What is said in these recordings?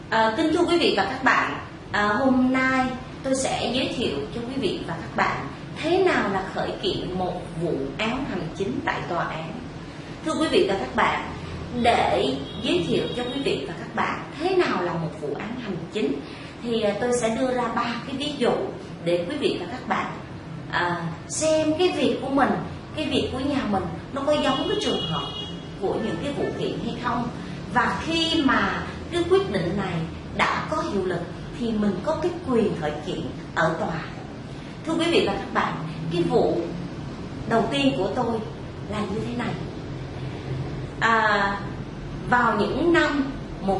Kính thưa quý vị và các bạn, hôm nay tôi sẽ giới thiệu cho quý vị và các bạn thế nào là khởi kiện một vụ án hành chính tại tòa án. Thưa quý vị và các bạn, để giới thiệu cho quý vị và các bạn thế nào là một vụ án hành chính thì tôi sẽ đưa ra 3 cái ví dụ để quý vị và các bạn xem cái việc của mình, cái việc của nhà mình nó có giống cái trường hợp của những cái vụ kiện hay không. Và khi mà cái quyết định này đã có hiệu lực thì mình có cái quyền khởi kiện ở tòa. Thưa quý vị và các bạn, cái vụ đầu tiên của tôi là như thế này. Vào những năm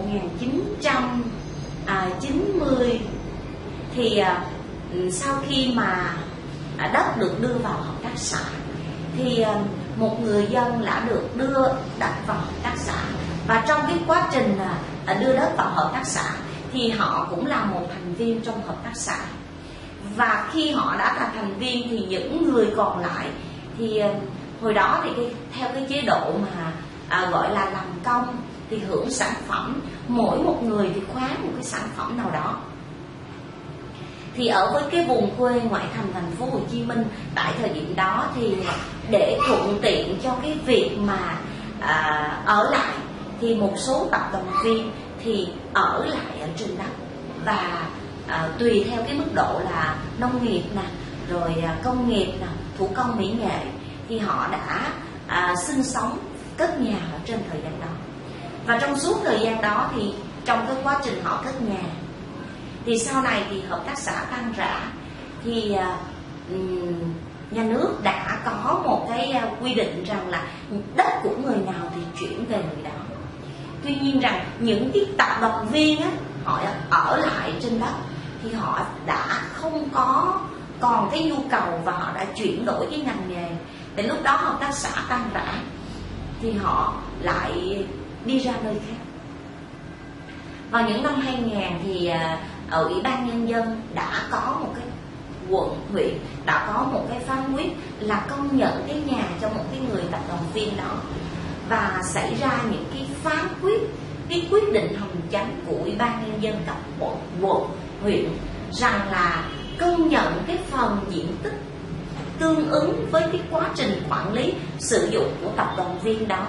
1990 thì sau khi mà đất được đưa vào hợp tác xã thì một người dân đã được đưa đất vào hợp tác xã, và trong cái quá trình đưa đất vào hợp tác xã thì họ cũng là một thành viên trong hợp tác xã. Và khi họ đã là thành viên thì những người còn lại thì hồi đó thì theo cái chế độ mà gọi là làm công thì hưởng sản phẩm, mỗi một người thì khoán một cái sản phẩm nào đó. Thì ở với cái vùng quê ngoại thành thành phố Hồ Chí Minh tại thời điểm đó thì để thuận tiện cho cái việc mà ở lại thì một số tập đoàn viên thì ở lại ở trên đất, và tùy theo cái mức độ là nông nghiệp nè, rồi công nghiệp nè, thủ công mỹ nghệ thì họ đã sinh sống cất nhà ở trên thời gian đó. Và trong suốt thời gian đó thì trong cái quá trình họ cất nhà thì sau này thì hợp tác xã tan rã thì nhà nước đã có một cái quy định rằng là đất của người nào thì chuyển về người đó. Tuy nhiên rằng những cái tập đoàn viên á, họ ở lại trên đất thì họ đã không có còn cái nhu cầu và họ đã chuyển đổi cái ngành nghề. Đến lúc đó hợp tác xã tan rã thì họ lại đi ra nơi khác. Vào những năm 2000 thì Ủy ban Nhân dân đã có một cái quận, huyện đã có một cái phán quyết là công nhận cái nhà cho một cái người tập đoàn viên đó, và xảy ra những cái phán quyết, cái quyết định hành chánh của Ủy ban Nhân dân cấp quận, huyện rằng là công nhận cái phần diện tích tương ứng với cái quá trình quản lý sử dụng của tập đoàn viên đó,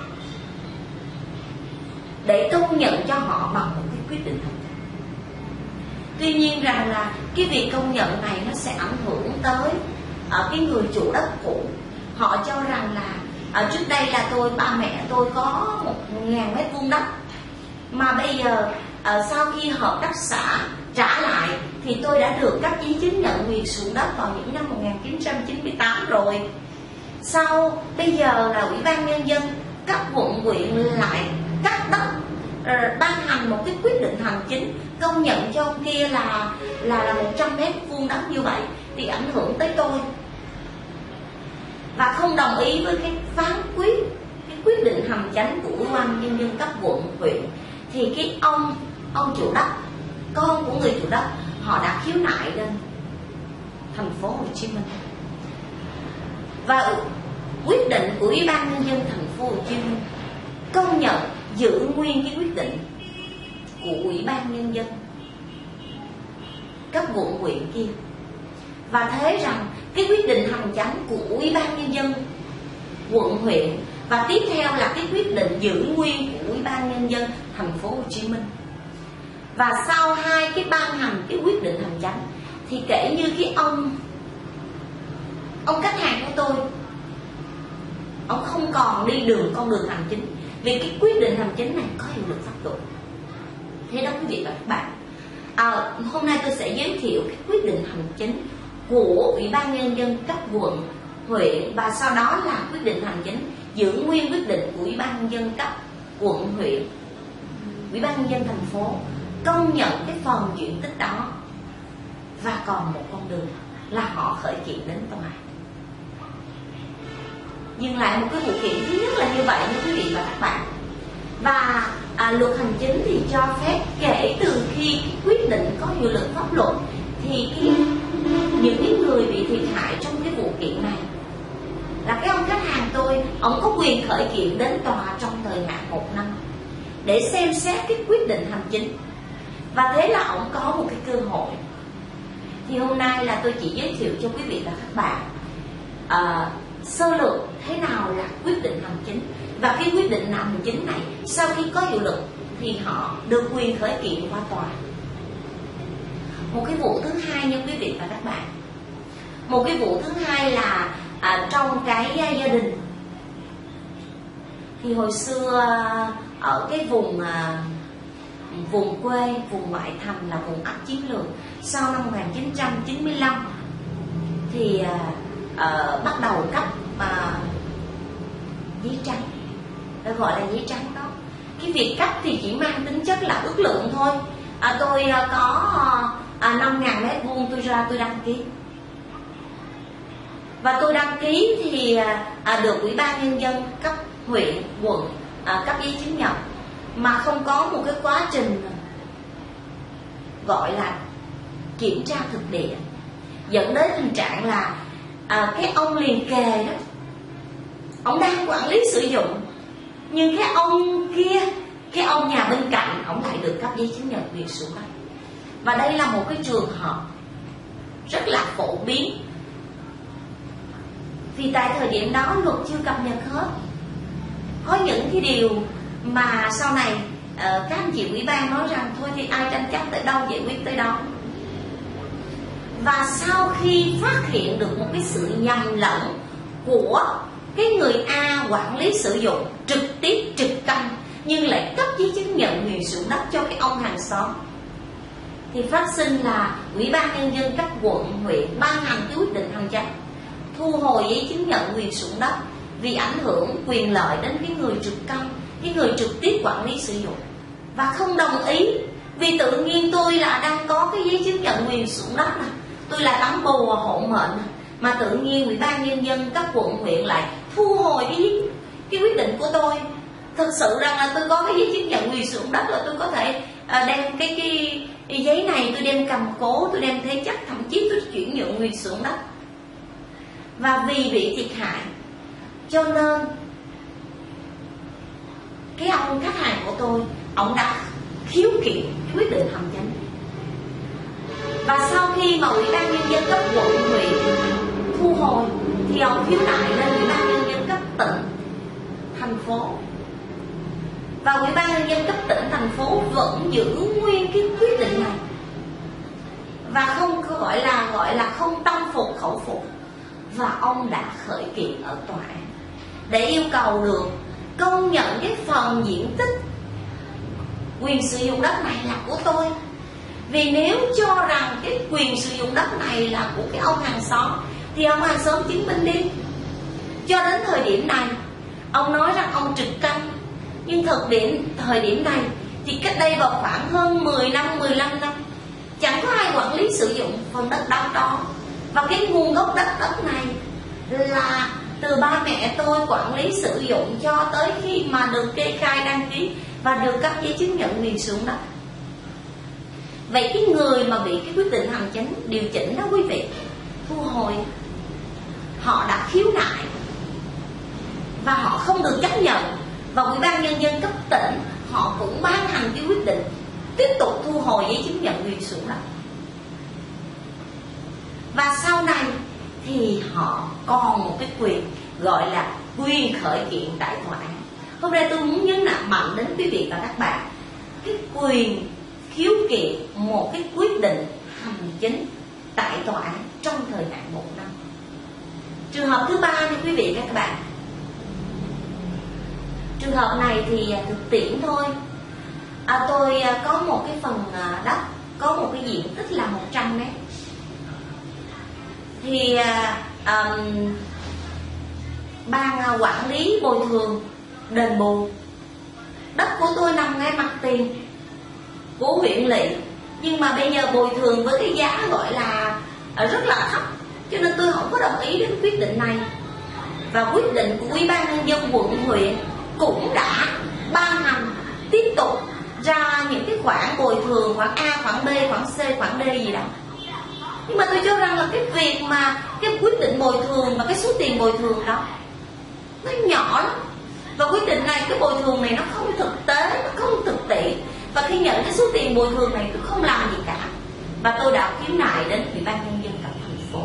để công nhận cho họ bằng một cái quyết định hành chánh. Tuy nhiên rằng là cái việc công nhận này nó sẽ ảnh hưởng tới cái người chủ đất cũ. Họ cho rằng là trước đây là ba mẹ tôi có 1.000 mét vuông đất, mà bây giờ sau khi hợp tác xã trả lại thì tôi đã được cấp giấy chứng nhận quyền sử dụng đất vào những năm 1998 rồi. Sau bây giờ là Ủy ban Nhân dân cấp quận huyện lại cắt đất, ban hành một cái quyết định hành chính công nhận cho ông kia là 100 mét vuông đất như vậy, thì ảnh hưởng tới tôi và không đồng ý với cái phán quyết, cái quyết định hành chánh của Ủy ban Nhân dân cấp quận huyện. Thì cái ông chủ đất, con của người chủ đất, họ đã khiếu nại lên thành phố Hồ Chí Minh, và quyết định của Ủy ban Nhân dân thành phố Hồ Chí Minh công nhận giữ nguyên cái quyết định của Ủy ban Nhân dân cấp quận huyện kia, và thế rằng cái quyết định hành chánh của Ủy ban Nhân dân quận huyện và tiếp theo là cái quyết định giữ nguyên của Ủy ban Nhân dân thành phố Hồ Chí Minh. Và sau hai cái ban hành cái quyết định hành chánh thì kể như cái ông khách hàng của tôi, ông không còn đi con đường hành chính, vì cái quyết định hành chính này có hiệu lực pháp luật. Thế đó quý vị và các bạn, hôm nay tôi sẽ giới thiệu cái quyết định hành chính của Ủy ban Nhân dân cấp quận, huyện, và sau đó là quyết định hành chính giữ nguyên quyết định của Ủy ban Nhân dân cấp quận, huyện, Ủy ban Nhân dân thành phố công nhận cái phần diện tích đó, và còn một con đường là họ khởi kiện đến tòa. Dừng lại một cái vụ kiện thứ nhất là như vậy nha quý vị và các bạn. Và luật hành chính thì cho phép kể từ khi quyết định có hiệu lực pháp luật thì những cái người bị thiệt hại trong cái vụ kiện này là cái ông khách hàng tôi, ông có quyền khởi kiện đến tòa trong thời hạn 1 năm để xem xét cái quyết định hành chính Và thế là ông có một cái cơ hội. Thì hôm nay là tôi chỉ giới thiệu cho quý vị và các bạn sơ lược thế nào là quyết định hành chính. Và cái quyết định hành chính này sau khi có hiệu lực thì họ được quyền khởi kiện qua tòa. Một cái vụ thứ hai nha quý vị và các bạn. Một cái vụ thứ hai là trong cái gia đình. Thì hồi xưa ở cái vùng quê, vùng ngoại thành là vùng ấp chiến lược, sau năm 1995 thì bắt đầu cấp giấy trắng, gọi là giấy trắng đó. Cái việc cấp thì chỉ mang tính chất là ước lượng thôi. Tôi có 5.000 mét vuông, tôi ra tôi đăng ký. Và tôi đăng ký thì được Ủy ban Nhân dân cấp huyện, quận cấp giấy chứng nhận, mà không có một cái quá trình gọi là kiểm tra thực địa, dẫn đến tình trạng là cái ông liền kề đó, ông đang quản lý sử dụng, nhưng cái ông kia, cái ông nhà bên cạnh, ông lại được cấp giấy chứng nhận quyền sử dụng đất. Và đây là một cái trường hợp rất là phổ biến, vì tại thời điểm đó luật chưa cập nhật hết. Có những cái điều mà sau này các anh chị ủy ban nói rằng thôi thì ai tranh chấp tới đâu giải quyết tới đó. Và sau khi phát hiện được một cái sự nhầm lẫn của cái người A quản lý sử dụng trực tiếp trực căn nhưng lại cấp giấy chứng nhận quyền sử dụng đất cho cái ông hàng xóm, thì phát sinh là Ủy ban Nhân dân cấp quận, huyện ban hành cái quyết định hành chính thu hồi giấy chứng nhận quyền sử dụng đất vì ảnh hưởng quyền lợi đến cái người trực căn, cái người trực tiếp quản lý sử dụng, và không đồng ý. Vì tự nhiên tôi là đang có cái giấy chứng nhận quyền sử dụng đất này, tôi là tấm bùa hộ mệnh, mà tự nhiên Ủy ban Nhân dân cấp quận, huyện lại thu hồi cái quyết định của tôi. Thực sự rằng là tôi có cái giấy chứng nhận quyền sử dụng đất rồi, tôi có thể đem cái giấy này tôi đem cầm cố, tôi đem thế chấp, thậm chí tôi chuyển nhượng quyền sử dụng đất. Và vì bị thiệt hại cho nên cái ông khách hàng của tôi, ông đã khiếu kiện quyết định hành chính. Và sau khi mà Ủy ban Nhân dân cấp quận, huyện thu hồi thì ông khiếu nại lên Ủy ban Nhân dân cấp tỉnh, thành phố. Và Ủy ban Nhân dân cấp tỉnh, thành phố vẫn giữ nguyên cái quyết định này, và không gọi là không tâm phục khẩu phục. Và ông đã khởi kiện ở tòa án để yêu cầu được công nhận cái phần diện tích quyền sử dụng đất này là của tôi. Vì nếu cho rằng cái quyền sử dụng đất này là của cái ông hàng xóm thì ông hàng xóm chứng minh đi. Cho đến thời điểm này ông nói rằng ông trực căn, nhưng thời điểm này thì cách đây vào khoảng hơn 10 năm, 15 năm chẳng có ai quản lý sử dụng phần đất đó. Và cái nguồn gốc đất này là từ ba mẹ tôi quản lý sử dụng cho tới khi mà được kê khai đăng ký và được cấp giấy chứng nhận quyền sử dụng đất. Vậy cái người mà bị cái quyết định hành chính điều chỉnh đó quý vị, thu hồi, họ đã khiếu nại và họ không được chấp nhận, và Ủy ban Nhân dân cấp tỉnh họ cũng ban hành cái quyết định tiếp tục thu hồi giấy chứng nhận quyền sử dụng đất. Và sau này thì họ còn một cái quyền gọi là quyền khởi kiện tại tòa án. Hôm nay tôi muốn nhấn mạnh đến quý vị và các bạn cái quyền khiếu kiện một cái quyết định hành chính tại tòa án trong thời hạn 1 năm. Trường hợp thứ ba nha quý vị và các bạn. Trường hợp này thì thực tiễn thôi. Tôi có một cái phần đất, có một cái diện tích là 100 mét. Thì ban quản lý bồi thường đền bù. Đất của tôi nằm ngay mặt tiền của huyện lỵ, nhưng mà bây giờ bồi thường với cái giá gọi là rất là thấp, cho nên tôi không có đồng ý đến quyết định này. Và quyết định của Ủy ban Nhân dân quận, huyện cũng đã ban hành tiếp tục ra những cái khoản bồi thường, khoản A, khoản B, khoản C, khoản D gì đó. Nhưng mà tôi cho rằng là cái việc mà cái quyết định bồi thường và cái số tiền bồi thường đó nó nhỏ lắm. Và quyết định này, cái bồi thường này nó không thực tế, nó không thực tiễn. Và khi nhận cái số tiền bồi thường này tôi không làm gì cả, và tôi đã khiếu nại đến Ủy ban nhân dân cấp thành phố.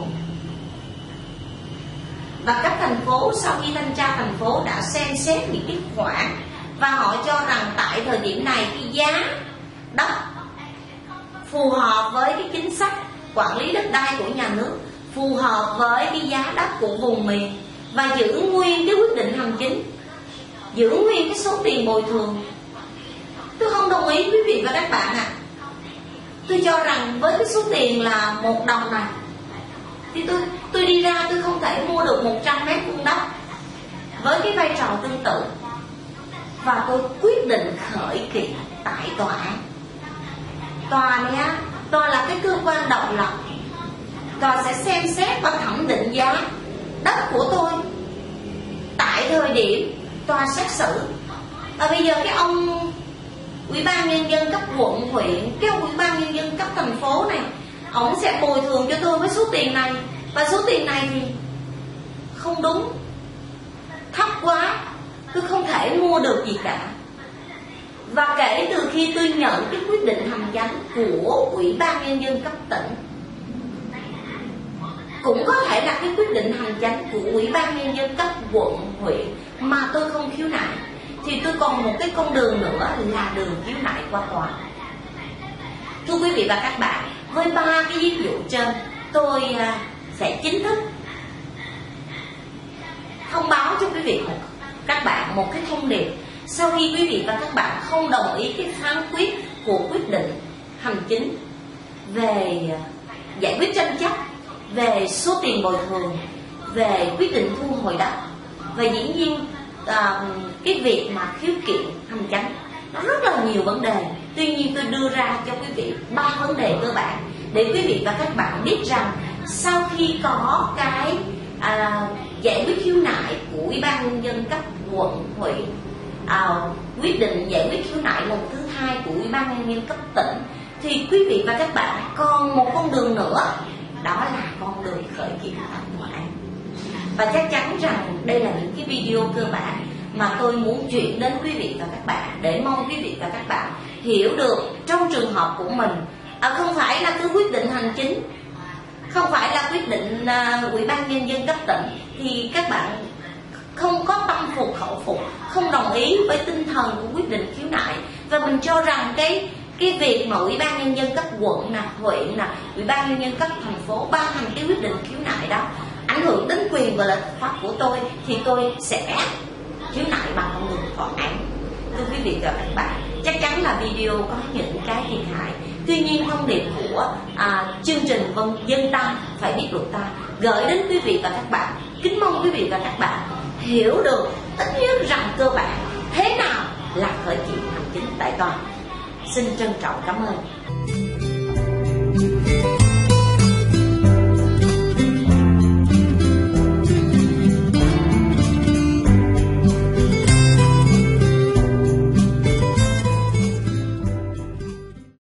Và cấp thành phố sau khi thanh tra thành phố đã xem xét những cái khoản, và họ cho rằng tại thời điểm này cái giá đất phù hợp với cái chính sách quản lý đất đai của nhà nước, phù hợp với cái giá đất của vùng miền, và giữ nguyên cái quyết định hành chính, giữ nguyên cái số tiền bồi thường. Tôi không đồng ý quý vị và các bạn ạ. Tôi cho rằng với cái số tiền là 1 đồng này thì tôi đi ra tôi không thể mua được 100 mét vuông đất với cái vai trò tương tự, và tôi quyết định khởi kiện tại tòa án. Tòa này á, tòa là cái cơ quan độc lập, tòa sẽ xem xét và thẩm định giá đất của tôi tại thời điểm tòa xét xử. Và bây giờ cái ông Ủy ban nhân dân cấp quận huyện, cái ông Ủy ban nhân dân cấp thành phố này, ổng sẽ bồi thường cho tôi với số tiền này, và số tiền này thì không đúng, thấp quá, tôi không thể mua được gì cả. Và kể từ khi tôi nhận cái quyết định hành chánh của Ủy ban nhân dân cấp tỉnh, cũng có thể là cái quyết định hành chánh của Ủy ban nhân dân cấp quận huyện mà tôi không khiếu nại, thì tôi còn một cái con đường nữa là đường khiếu nại qua tòa. Thưa quý vị và các bạn, với 3 cái ví dụ trên, tôi sẽ chính thức thông báo cho quý vị các bạn một cái thông điệp. Sau khi quý vị và các bạn không đồng ý cái phán quyết của quyết định hành chính về giải quyết tranh chấp, về số tiền bồi thường, về quyết định thu hồi đất, và dĩ nhiên cái việc mà khiếu kiện hành chánh, nó rất là nhiều vấn đề. Tuy nhiên tôi đưa ra cho quý vị 3 vấn đề cơ bản để quý vị và các bạn biết rằng sau khi có cái giải quyết khiếu nại của Ủy ban nhân dân cấp quận huyện, quyết định giải quyết khiếu nại lần thứ 2 của Ủy ban nhân dân cấp tỉnh, thì quý vị và các bạn còn một con đường nữa, đó là con đường khởi kiện tại tòa án. Và chắc chắn rằng đây là những cái video cơ bản mà tôi muốn chuyển đến quý vị và các bạn, để mong quý vị và các bạn hiểu được trong trường hợp của mình, không phải là cứ quyết định hành chính, không phải là quyết định Ủy ban nhân dân cấp tỉnh thì các bạn không có tâm phục khẩu phục, không đồng ý với tinh thần của quyết định khiếu nại, và mình cho rằng cái việc mà Ủy ban nhân dân cấp quận nè, huyện nè, Ủy ban nhân dân cấp thành phố ban hành cái quyết định khiếu nại đó ảnh hưởng đến quyền và lợi ích pháp của tôi, thì tôi sẽ khiếu nại bằng con đường tòa án. Thưa quý vị và các bạn, chắc chắn là video có những cái thiệt hại. Tuy nhiên thông điệp của chương trình Dân Ta Phải Biết Luật Ta gửi đến quý vị và các bạn, kính mong quý vị và các bạn hiểu được ít nhất rằng cơ bản thế nào là khởi kiện hành chính tại tòa. Xin trân trọng cảm ơn.